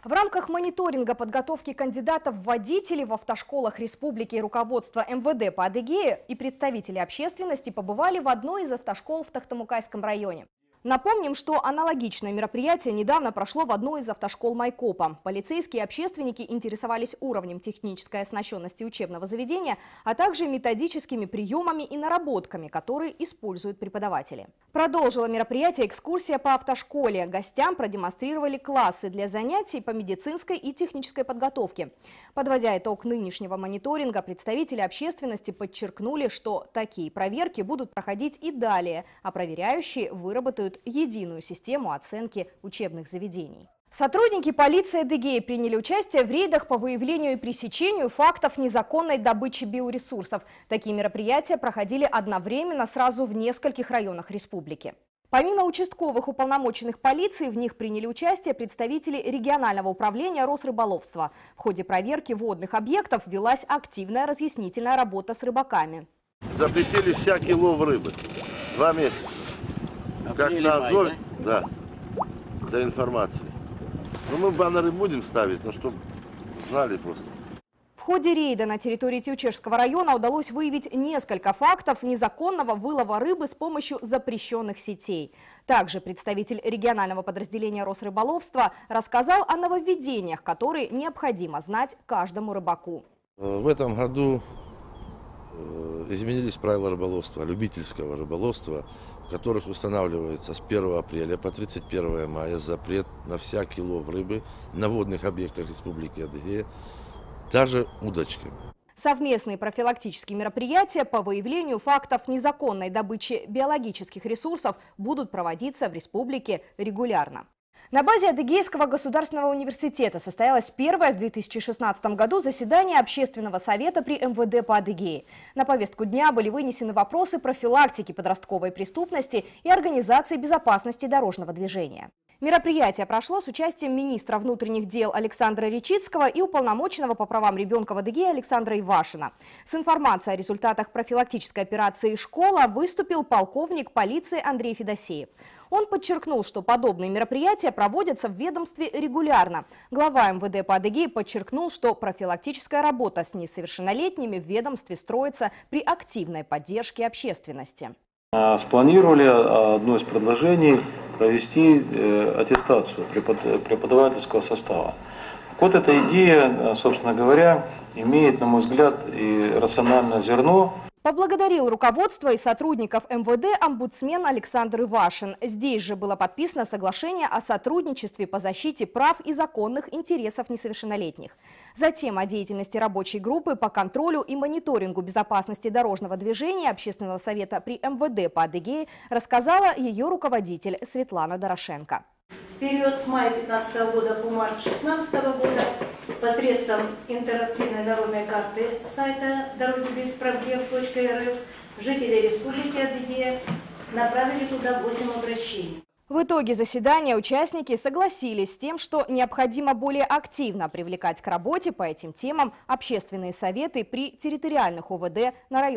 В рамках мониторинга подготовки кандидатов в водители в автошколах республики и руководства МВД по Адыгее и представители общественности побывали в одной из автошкол в Тохтамукайском районе. Напомним, что аналогичное мероприятие недавно прошло в одной из автошкол Майкопа. Полицейские и общественники интересовались уровнем технической оснащенности учебного заведения, а также методическими приемами и наработками, которые используют преподаватели. Продолжила мероприятие экскурсия по автошколе. Гостям продемонстрировали классы для занятий по медицинской и технической подготовке. Подводя итог нынешнего мониторинга, представители общественности подчеркнули, что такие проверки будут проходить и далее, а проверяющие выработают единую систему оценки учебных заведений. Сотрудники полиции Адыгеи приняли участие в рейдах по выявлению и пресечению фактов незаконной добычи биоресурсов. Такие мероприятия проходили одновременно сразу в нескольких районах республики. Помимо участковых уполномоченных полиции, в них приняли участие представители регионального управления Росрыболовства. В ходе проверки водных объектов велась активная разъяснительная работа с рыбаками. Запретили всякий лов рыбы. 2 месяца. Как на Азове, да, для информации. Но мы баннеры будем ставить, но чтобы знали просто. В ходе рейда на территории Тиучешского района удалось выявить несколько фактов незаконного вылова рыбы с помощью запрещенных сетей. Также представитель регионального подразделения Росрыболовства рассказал о нововведениях, которые необходимо знать каждому рыбаку. В этом году изменились правила рыболовства, любительского рыболовства, в которых устанавливается с 1 апреля по 31 мая запрет на всякий лов рыбы на водных объектах Республики Адыгея, даже удочками. Совместные профилактические мероприятия по выявлению фактов незаконной добычи биологических ресурсов будут проводиться в республике регулярно. На базе Адыгейского государственного университета состоялось первое в 2016 году заседание Общественного совета при МВД по Адыгее. На повестку дня были вынесены вопросы профилактики подростковой преступности и организации безопасности дорожного движения. Мероприятие прошло с участием министра внутренних дел Александра Речицкого и уполномоченного по правам ребенка в Адыгее Александра Ивашина. С информацией о результатах профилактической операции «Школа» выступил полковник полиции Андрей Федосеев. Он подчеркнул, что подобные мероприятия проводятся в ведомстве регулярно. Глава МВД по Адыгее подчеркнул, что профилактическая работа с несовершеннолетними в ведомстве строится при активной поддержке общественности. Спланировали одно из предложений провести аттестацию преподавательского состава. Вот эта идея, собственно говоря, имеет, на мой взгляд, и рациональное зерно. Поблагодарил руководство и сотрудников МВД омбудсмен Александр Ивашин. Здесь же было подписано соглашение о сотрудничестве по защите прав и законных интересов несовершеннолетних. Затем о деятельности рабочей группы по контролю и мониторингу безопасности дорожного движения Общественного совета при МВД по Адыгее рассказала ее руководитель Светлана Дорошенко. В период с мая 2015 года по март 2016 года посредством интерактивной народной карты сайта дорогибезпроблем.рф жители Республики Адыгея направили туда 8 обращений. В итоге заседания участники согласились с тем, что необходимо более активно привлекать к работе по этим темам общественные советы при территориальных ОВД на районе.